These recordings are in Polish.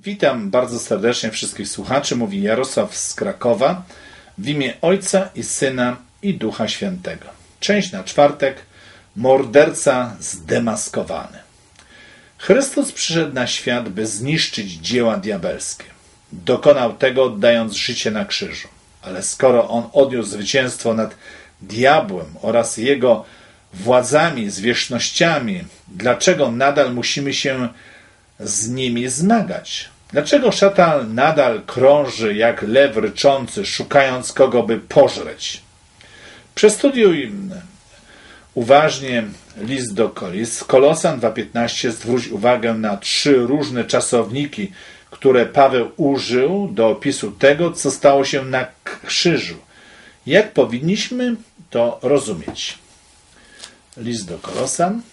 Witam bardzo serdecznie wszystkich słuchaczy. Mówi Jarosław z Krakowa. W imię Ojca i Syna i Ducha Świętego. Część na czwartek. Morderca zdemaskowany. Chrystus przyszedł na świat, by zniszczyć dzieła diabelskie. Dokonał tego, oddając życie na krzyżu. Ale skoro On odniósł zwycięstwo nad diabłem oraz jego władzami, zwierzchnościami, dlaczego nadal musimy się z nimi zmagać? Dlaczego szatan nadal krąży jak lew ryczący, szukając kogo by pożreć? Przestudiuj uważnie list do Kolosan 2:15. Zwróć uwagę na 3 różne czasowniki, które Paweł użył do opisu tego, co stało się na krzyżu. Jak powinniśmy to rozumieć? List do Kolosan,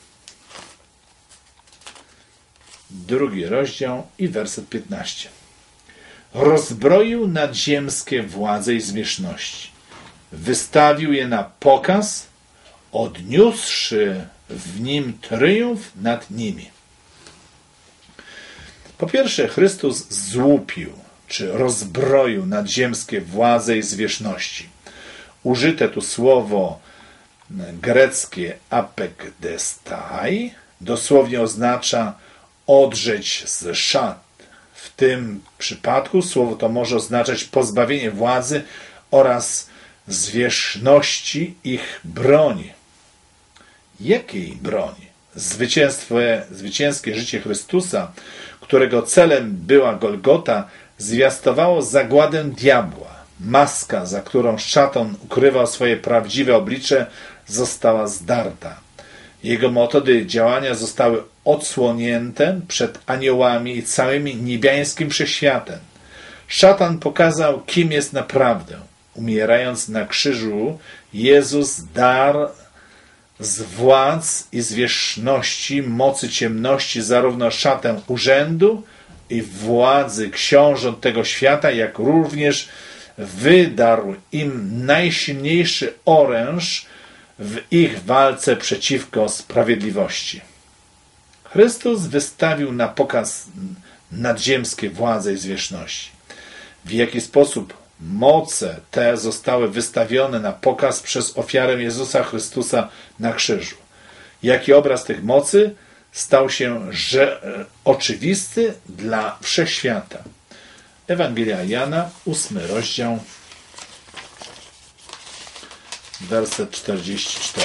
2 rozdział i werset 15. Rozbroił nadziemskie władze i zwierzchności. Wystawił je na pokaz, odniósłszy w nim tryumf nad nimi. Po pierwsze, Chrystus złupił, czy rozbroił nadziemskie władze i zwierzchności. Użyte tu słowo greckie apekdestai dosłownie oznacza odrzeć z szat. W tym przypadku słowo to może oznaczać pozbawienie władzy oraz zwierzchności ich broni. Jakiej broni? Zwycięskie życie Chrystusa, którego celem była Golgota, zwiastowało zagładę diabła. Maska, za którą szatan ukrywał swoje prawdziwe oblicze, została zdarta. Jego metody działania zostały odsłonięte przed aniołami i całym niebiańskim wszechświatem. Szatan pokazał, kim jest naprawdę. Umierając na krzyżu, Jezus darł z władz i zwierzchności, mocy ciemności, zarówno szatę urzędu i władzy książąt tego świata, jak również wydarł im najsilniejszy oręż w ich walce przeciwko sprawiedliwości. Chrystus wystawił na pokaz nadziemskie władze i zwierzchności. W jaki sposób moce te zostały wystawione na pokaz przez ofiarę Jezusa Chrystusa na krzyżu? Jaki obraz tych mocy stał się oczywisty dla wszechświata? Ewangelia Jana, 8 rozdział, werset 44.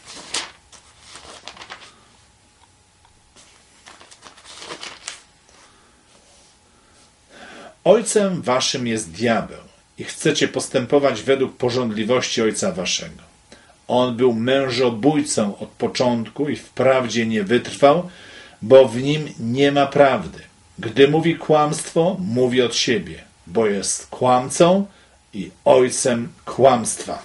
Ojcem waszym jest diabeł i chcecie postępować według pożądliwości ojca waszego. On był mężobójcą od początku i wprawdzie nie wytrwał, bo w nim nie ma prawdy. Gdy mówi kłamstwo, mówi od siebie, bo jest kłamcą i ojcem kłamstwa.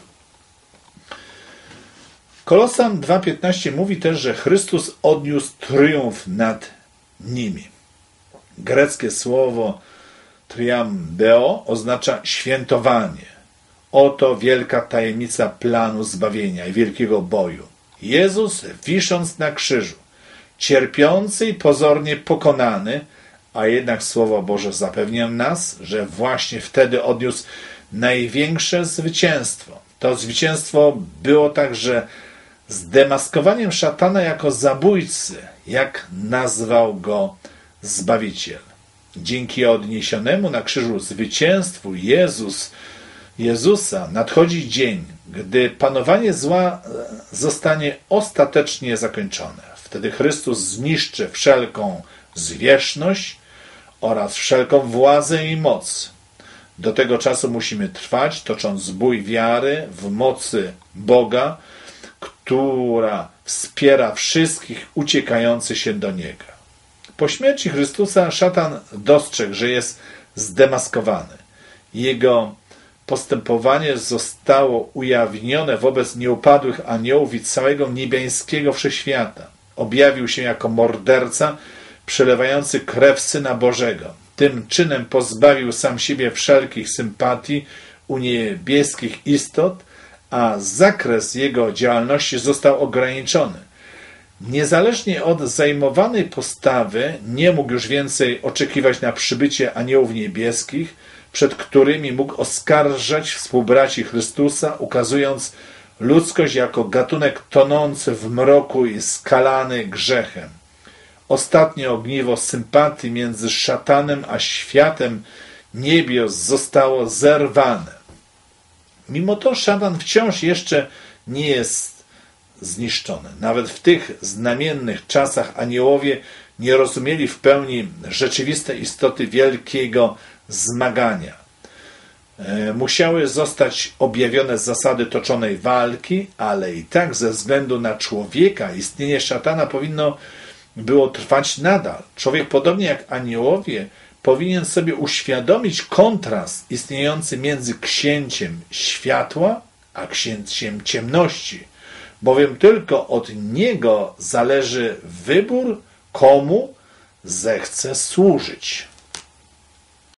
Kolosan 2:15 mówi też, że Chrystus odniósł triumf nad nimi. Greckie słowo triambeo oznacza świętowanie. Oto wielka tajemnica planu zbawienia i wielkiego boju. Jezus, wisząc na krzyżu, cierpiący i pozornie pokonany, a jednak Słowo Boże zapewnia nas, że właśnie wtedy odniósł największe zwycięstwo. To zwycięstwo było także zdemaskowaniem szatana jako zabójcy, jak nazwał go Zbawiciel. Dzięki odniesionemu na krzyżu zwycięstwu Jezusa nadchodzi dzień, gdy panowanie zła zostanie ostatecznie zakończone. Wtedy Chrystus zniszczy wszelką zwierzchność oraz wszelką władzę i moc. Do tego czasu musimy trwać, tocząc bój wiary w mocy Boga, która wspiera wszystkich uciekających się do Niego. Po śmierci Chrystusa szatan dostrzegł, że jest zdemaskowany. Jego postępowanie zostało ujawnione wobec nieupadłych aniołów i całego niebiańskiego wszechświata. Objawił się jako morderca przelewający krew Syna Bożego. Tym czynem pozbawił sam siebie wszelkich sympatii u niebieskich istot, a zakres jego działalności został ograniczony. Niezależnie od zajmowanej postawy nie mógł już więcej oczekiwać na przybycie aniołów niebieskich, przed którymi mógł oskarżać współbraci Chrystusa, ukazując ludzkość jako gatunek tonący w mroku i skalany grzechem. Ostatnie ogniwo sympatii między szatanem a światem niebios zostało zerwane. Mimo to szatan wciąż jeszcze nie jest zniszczony. Nawet w tych znamiennych czasach aniołowie nie rozumieli w pełni rzeczywistej istoty wielkiego zmagania. Musiały zostać objawione zasady toczonej walki, ale i tak ze względu na człowieka istnienie szatana powinno było trwać nadal. Człowiek, podobnie jak aniołowie, powinien sobie uświadomić kontrast istniejący między księciem światła a księciem ciemności, bowiem tylko od niego zależy wybór, komu zechce służyć.